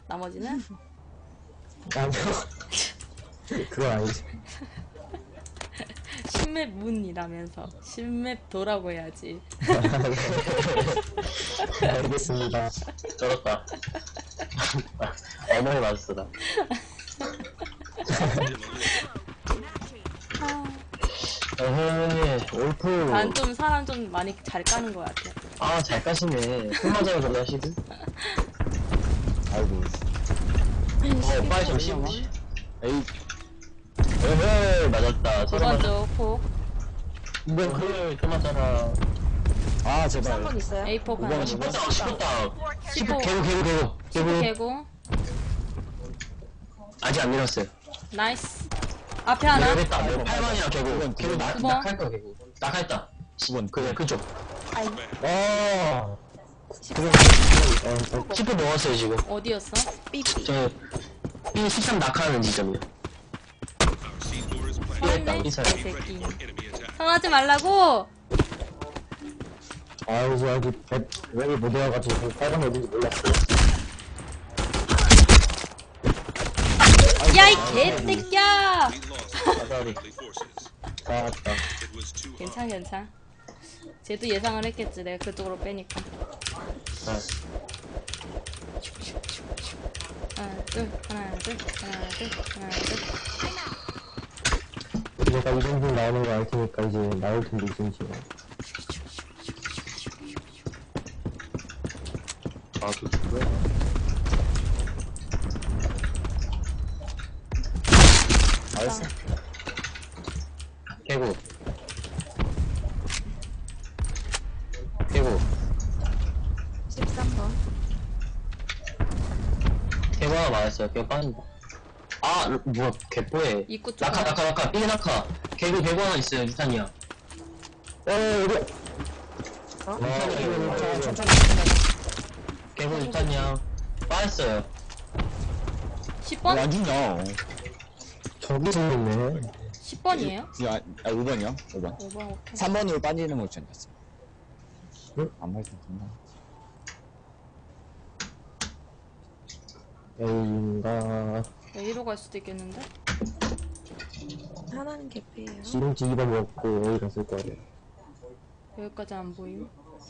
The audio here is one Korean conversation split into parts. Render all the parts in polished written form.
나머지는? 아니요. 그건 아니지. 신맵 문이라면서 신맵 도라고 해야지. 알겠습니다. 쩔었다. 얼마나 맛있어라. 에헤이, 올프. 난 좀 사람 좀 많이 잘 까는 것 같아. 아, 잘 까시네. 손 맞아요, 그러나, 시드? 아이고. 빨리 좀 시드. 에이. 에헤이, 맞았다. 두 번째 폭. 이번 그걸 또 맞아라. 아, 제발. 3번 있어요? A4 이번 하나. 씹었다, 씹었다. 씹어. 개구. 개구. 아직 안 밀었어요. 나이스. 앞에 하나. 됐다. 8번이야, 개구. 개구 두 번. 낙할 거야, 개구. 낙했다. 10번. 그래, 그쪽. 아이, 아. 10분 먹었어요, 지금. 어디였어? 삐삐. 저, B13 낙하는 지점이요. 헐네. 이 사람. 개새끼. 성하지 말라고. 아이고, 아직 웹을 못 외워가지고 빨간 어딘지 몰랐어요. 야, 이 개새끼야. 아다리. 나왔다. 괜찮. 쟤도 예상을 했겠지. 내가 그쪽으로 빼니까. 하나, 둘. 내가 이 정도 나오는 거 알 테니까 이제 나올 텐데, 이제. 아, 그 누구야? 알았어. 개구. 13번. 개구 하나 맞았어요. 개구 빠진다. 아, 뭐야, 개뽀해. 입구 쪽. 낙하. 삐 낙하. 개구 하나 있어요, 유탄이야. 여기. 개구 유탄이야. 빠졌어요. 10번? 완전요. 저기 생겼네. 10번이에요? 야, 5번이요? 5번. 5번 오케이. 3번으로 빠지는 걸 전했어. 응? 안 말씀드렸나? A인가. A로 갈 수도 있겠는데? 하나는 개피예요. 지름지 2번 먹고 A 갔을 거예요. 여기까지 안 보임.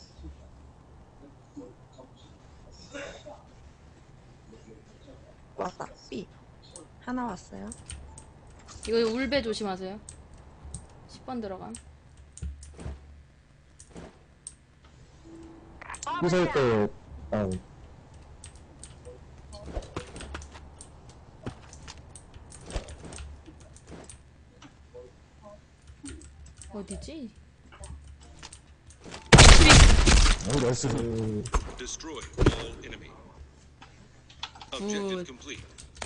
왔다. 삐. 하나 왔어요. 이거 울배 조심하세요. 10번 들어감. 이설 때, 어디지? 오, 나이스. Destroy all enemy. Objective Good. complete.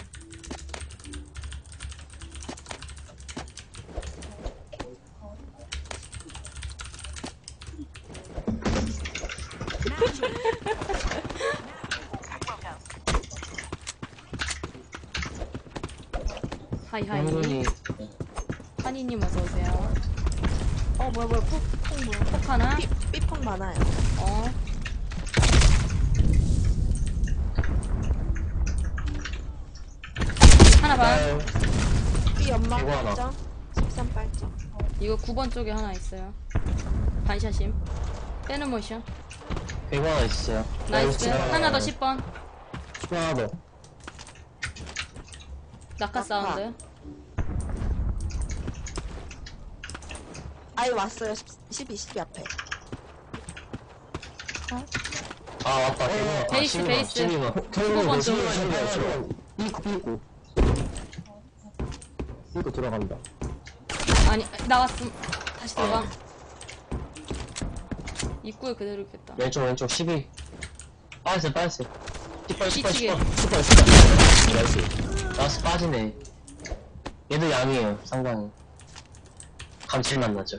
하이. 한분이 한이님 어서오세요. 뭐야, 폭 하나? 삐폭 많아요. 어. 하나 반. 삐 연막 개구 하나. 8점. 13 8점. 이거 9번 쪽에 하나 있어요. 반샷임. 빼는 모션. 개구 하나 있어요. 나이스. 하나 더 10번. 하나 더. 낙하 사운드. 아이, 왔어요. 12 앞에. 아, 맞다. 개구 하나. 베이스. 12번. 15번 쪽. 이거 들어간다. 아니, 나왔음. 다시 들어가. 입구에 그대로 있겠다. 왼쪽 12. 빠졌어요. 10번. 삐치게. 나이스. 나스 빠지네. 얘도 양이에요, 상당히. 감칠맛 나죠.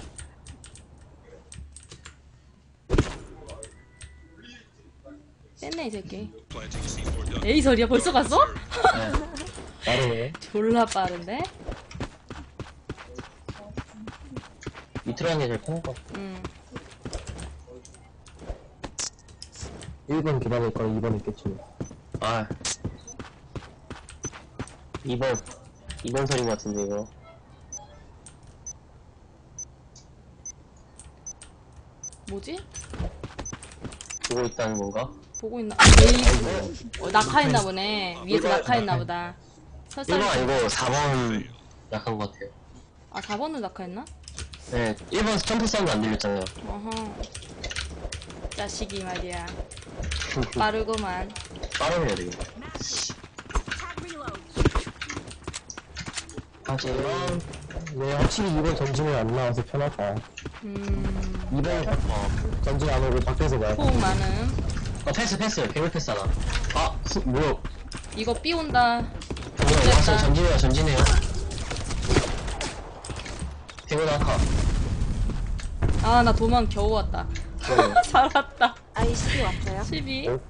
뺐네, 이 새끼. Planting C4 done. 에이설이야, 벌써 갔어? 빠르네. 졸라 빠른데? 밑으로 하는 게 제일 편할 것 같아. 1번 기다릴 거 2번 있겠지. 아, 2번 소린 것 같은데, 이거. 뭐지? 보고 있다는 건가? 보고 있나? 에이, 낙하했나 보네. 위에서 낙하했나 보다. 1번 설사를. 아니고 4번 약한 것 같아요. 아, 4번은 낙하했나? 네, 1번 점프 사운드 안 들렸잖아요. 어허. 자식이 말이야. 빠르구만. 빠르네요, 되게. 하지만, 네, 확실히 이번 전진이 안 나와서 편하다. 2번 전진 안 오고 밖에서 봐. 포옹 많음. 패스, 괴물 패스 하나. 아, 뭐야. 이거 B 온다. 뭐야, 왔어요. 전진해요. 대구 낙하. 아, 나 도망 겨우 왔다. 살았다. 아이 12 왔어요. 12. 와,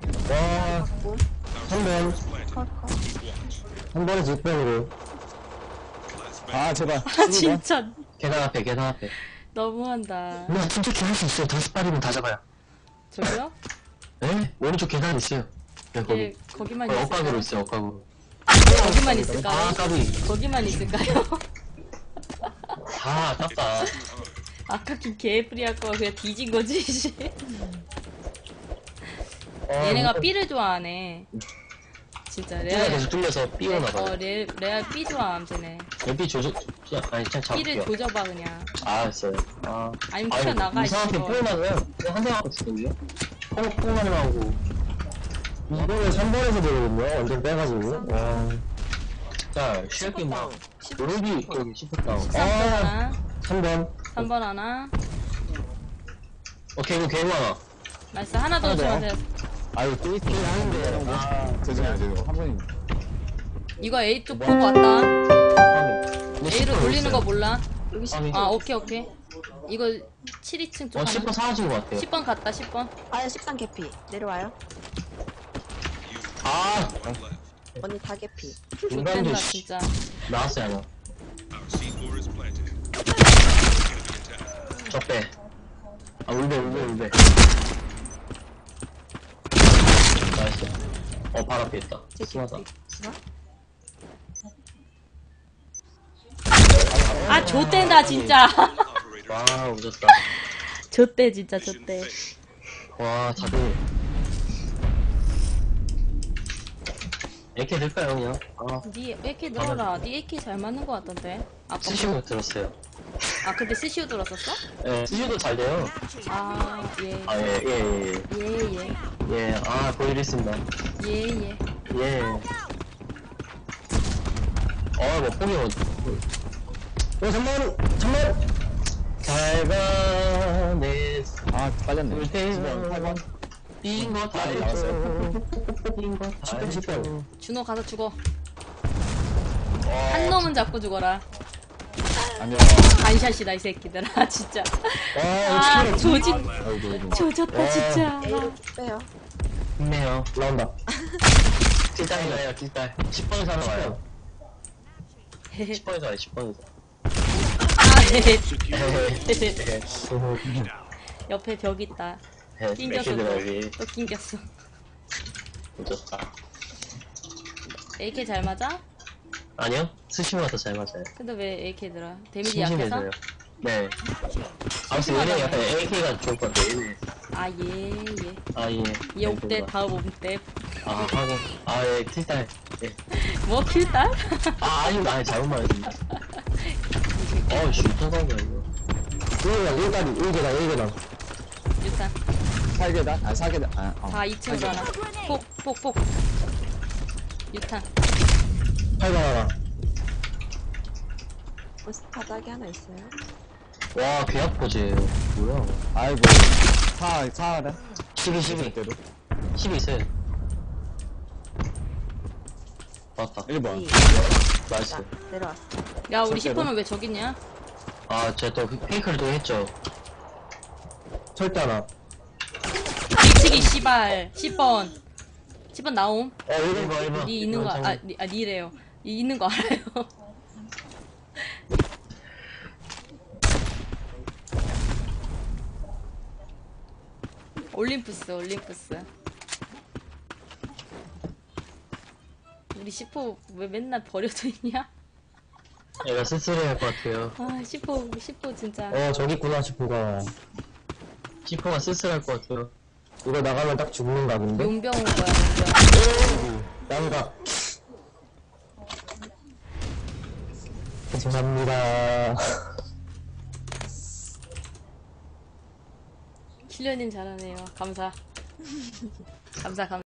3번. 컷컷. 3번에서 6번으로. 아, 제발. 아, 진짜. 계단 앞에. 너무한다. 나 진짜 할 수 있어요. 5발이면 다 잡아요. 저기요? 네? 오른쪽 계단 있어요. 네, 거기. 예, 거기만 거기 억각으로 있을까요? 있어요, 억각으로. 거기만 있을까요? 아, 까비. 거기만 있을까요? 아, 아깝다. 아까 긴 개프리 할 거가 그냥 뒤진 거지, 씨. 얘네가 B를 좋아하네. 진짜, B가 레알. 계속 뚫려서 B오나봐요. 레알 B 좋아함, 쟤네. B 조져, 아니, 그냥 B를 잡을게요. 조져봐, 그냥. 아, 있어요. 아. 아니면 튀어나가, 이상하게 이거. 뽀나면 그냥 한 대 맞고 죽거든요? 뽀나게 나오고. 2번을 3번에서 되거든요. 완전 빼가지고. 와. 자, 쉬울게 막. 노르비, 여기 씹혔다. 13번 하나, 3번. 3번 하나. 개구 하나. 나이스, 하나 더 하나 더요? 주면 아유, 또 있긴 하는데. 아, 죄송해요. 한 번이. 이거 A 쪽 보고 왔다. A로 돌리는 거 몰라? 여기 10. 아니, 아, 오케이. 이거 7, 2층 쪽 하나. 10번 사라진 것 같아요. 10번 갔다, 10번. 아야 13 개피. 내려와요. 아! 언니 다 개피. 인간도, 좋댄다, 씨. 진짜. 나왔어요, 하나. Our C4 is planted. 저 빼. 아, 울베. 나이스. 발 앞에 있다. 제 심하다. 개피. 아, 좆댄다, 진짜. Operator 와, 오졌다. 좆대, 진짜, 좆대. 와, 다들. 이렇게 될까요, 그냥? 아, 니 AK 늘어라. 니 AK 잘 맞는 거 같던데. 아까. 스시고 들었어요. 아, 근데 CCU 들었었어? 예, 스시도 잘 돼요. 아, 예. 아, 예. 예. 예, 아, 보여드리겠습니다. 예. 예. 뭐, 뽕이 뭐. 3번! 잘 가, 내, 아, 빠졌네. 울테요. 8번. 띵거 다 아, 해줘. 나왔어요. 띵거 다 10번, 해줘. 10번. 준호 가서 죽어. 한 놈은 잡고 죽어라. 아니요. 반샷이다, 이 새끼들아, 진짜. 와, 아, 조진. 아이고. 조졌다, 진짜. A로 쭉 빼요. 힘내요. 나온다. 킬딸이에요, 킬딸. 10번에서 하나 와요. 10번에서 와요, 10번에서. 아, 에헤헤. 옆에 벽 있다. 네, 낑겼어, 맥히들 여기. 또 낑겼어. 늦었다. AK 잘 맞아? 아니요? 스시마가 더 잘 맞아요. 근데 왜 AK 들어? 데미지 약해서? 심심해져요. 네. 아무튼 얘는 약간 AK가 좋을 것 같아요, 얘는. 아, 예. 아, 예. 얘 옥대, 다음 옥대. 아, 하긴. 아, 예, 킬딸. 예. 뭐, 킬딸? 아, 아니, 잘못 말했습니다. 씨, 이상한 거 아니에요. 1계단, 1계단. 유탄. 4계단? 아, 4계단. 아, 다 2층으로 하나. 폭. 유탄. 8번 하나. 벌써 바닥에 하나 있어요. 와, 계약포즈예요. 뭐야. 아이고. 4다. 12. 대로. 10이 있어요. 맞다. 1번. 나이스. 자, 내려왔어. 야, 우리 절대로. 10번은 왜 저기 있냐? 아, 제가 또 페이크를 또 했죠. 철대 하나. 미치기, 씨발. 10번. 10번 나옴. 1번. 니 있는 거, 니래요. 니 있는 거 알아요. 올림푸스. 우리 10호 왜 맨날 버려져 있냐? 얘가 쓸쓸해할 것 같아요. 아 10호 진짜. 저기 있구나 싶어가. 시퍼가 쓸쓸할 것 같아요. 이거 나가면 딱 죽는 각인데? 용병 온 거야 용병. 양각. 죄송합니다. 킬러님 잘하네요. 감사. 감사.